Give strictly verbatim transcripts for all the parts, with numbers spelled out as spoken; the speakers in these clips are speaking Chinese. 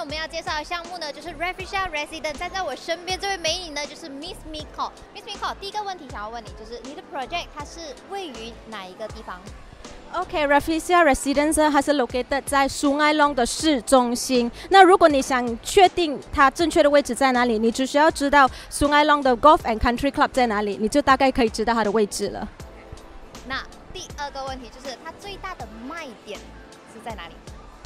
们要介绍的项目呢，就是 Freehold Resident。站在我身边这位美女呢，就是 Miss Miko。Miss Miko， 第一个问题想要问你，就是你的 project 它是位于哪一个地方？ OK，Freehold Residence 它是 located 在苏艾隆的市中心。那如果你想确定它正确的位置在哪里，你只需要知道苏艾隆的 Golf and Country Club 在哪里，你就大概可以知道它的位置了。 那第二个问题就是它最大的卖点是在哪里？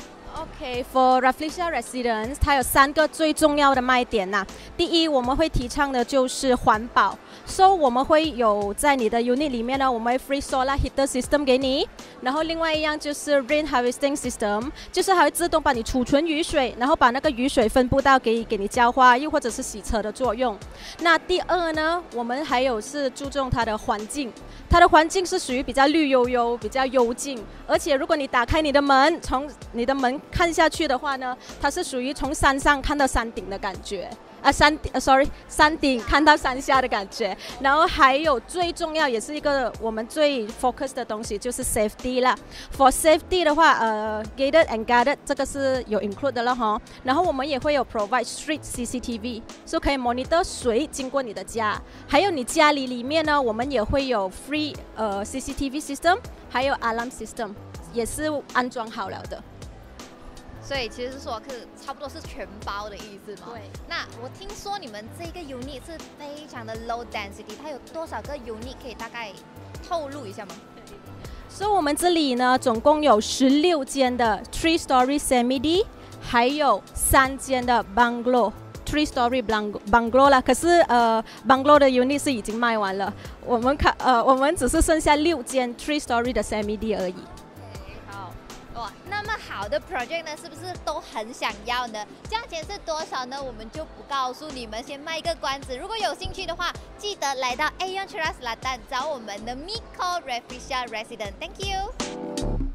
OK，for Freehold Residence， 它有三个最重要的卖点呐、啊。第一，我们会提倡的就是环保，所、so, 以我们会有在你的 unit 里面呢，我们会 free solar heater system 给你。然后另外一样就是 rain harvesting system， 就是它会自动帮你储存雨水，然后把那个雨水分布到给给你浇花，又或者是洗车的作用。那第二呢，我们还有是注重它的环境，它的环境是属于比较绿油油、比较幽静，而且如果你打开你的门，从你的门看下去的话呢，它是属于从山上看到山顶的感觉，啊山呃 ，sorry， 山顶看到山下的感觉。然后还有最重要，也是一个我们最 focus 的东西，就是 safety 啦。For safety 的话，呃 ，gated and guarded 这个是有 include 的了哈。然后我们也会有 provide street C C T V， 所以可以 monitor 谁经过你的家。还有你家里里面呢，我们也会有 free 呃 C C T V system， 还有 alarm system， 也是安装好了的。 所以其实是说，是差不多是全包的意思嘛。 对。 那我听说你们这个 unit 是非常的 low density， 它有多少个 unit 可以大概透露一下吗？ 所以我们这里呢，总共有十六间的 three story semi， 还有三间的 bungalow。three story bungalow 啦，可是呃 bungalow 的 unit 是已经卖完了，我们看呃我们只是剩下六间 three story 的 semi 而已。 哇，那么好的 project 呢，是不是都很想要呢？价钱是多少呢？我们就不告诉你们，先卖一个关子。如果有兴趣的话，记得来到 A E O N Cheras Selatan 找我们的 Miko Freehold Resident。Thank you。